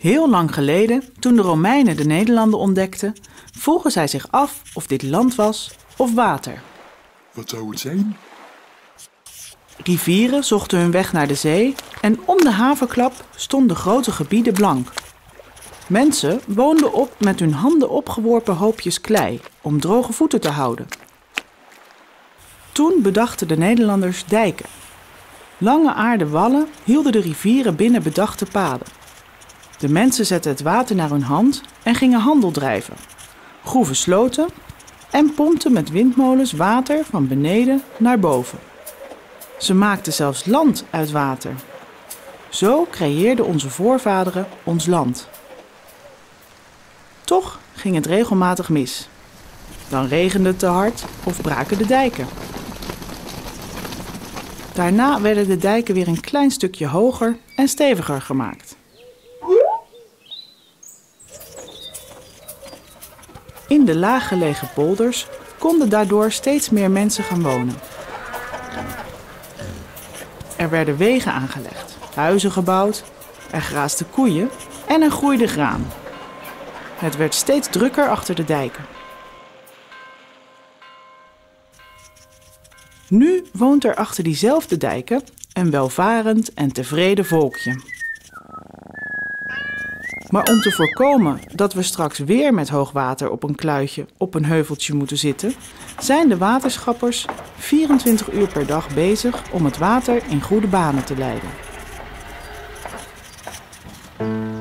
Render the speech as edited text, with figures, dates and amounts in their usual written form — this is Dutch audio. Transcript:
Heel lang geleden, toen de Romeinen de Nederlanden ontdekten, vroegen zij zich af of dit land was of water. Wat zou het zijn? Rivieren zochten hun weg naar de zee en om de haverklap stonden grote gebieden blank. Mensen woonden op met hun handen opgeworpen hoopjes klei om droge voeten te houden. Toen bedachten de Nederlanders dijken. Lange aarden wallen hielden de rivieren binnen bedachte paden. De mensen zetten het water naar hun hand en gingen handel drijven, groeven sloten en pompten met windmolens water van beneden naar boven. Ze maakten zelfs land uit water. Zo creëerden onze voorvaderen ons land. Toch ging het regelmatig mis. Dan regende het te hard of braken de dijken. Daarna werden de dijken weer een klein stukje hoger en steviger gemaakt. In de laaggelegen polders konden daardoor steeds meer mensen gaan wonen. Er werden wegen aangelegd, huizen gebouwd, er graasden koeien en er groeide graan. Het werd steeds drukker achter de dijken. Nu woont er achter diezelfde dijken een welvarend en tevreden volkje. Maar om te voorkomen dat we straks weer met hoogwater op een kluitje op een heuveltje moeten zitten, zijn de waterschappers 24 uur per dag bezig om het water in goede banen te leiden.